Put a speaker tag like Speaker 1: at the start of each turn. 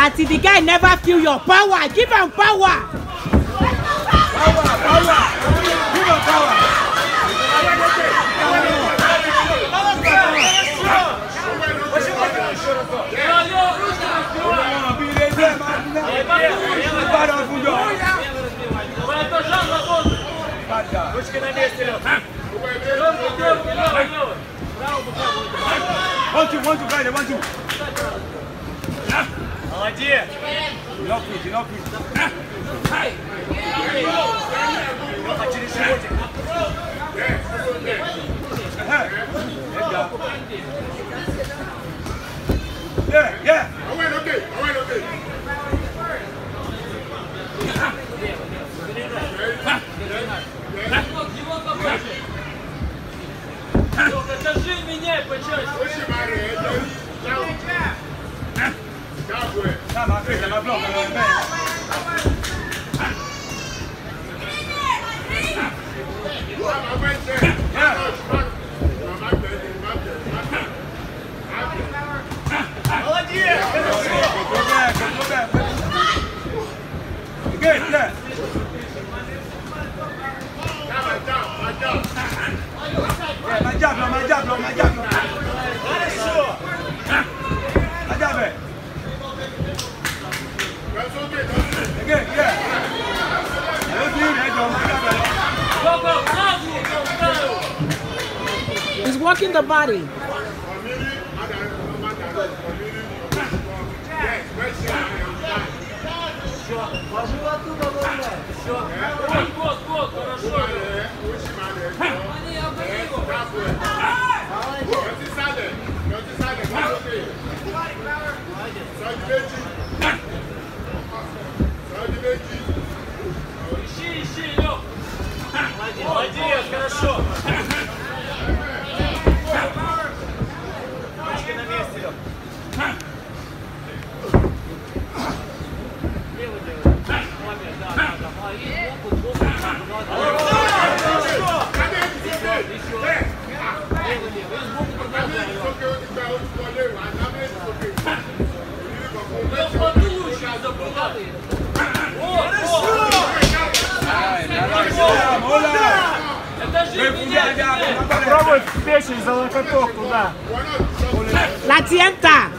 Speaker 1: Lateef, the guy never feel your power. Give him power.
Speaker 2: Power. Give him power.
Speaker 3: Ручки на месте, Лёв.
Speaker 2: One, two, Kayode, 1, 2.
Speaker 3: Молодец.
Speaker 2: Enough with.
Speaker 3: Лёха, через животик.
Speaker 2: Yeah.
Speaker 4: Okay.
Speaker 3: Лёха, держи, меняй почаще.
Speaker 4: Молодец!
Speaker 2: Good, yeah. My job.
Speaker 3: Хорошо.
Speaker 2: My job. Again, yeah.
Speaker 1: He's working the body.
Speaker 3: Вот, хорошо. Ищи, Лёх. Молодец, хорошо. Ручки на месте, Лёх. Левый делай. Молодец, да. Молодец.
Speaker 5: Попробуй в печень за локоток туда.
Speaker 1: Lateef.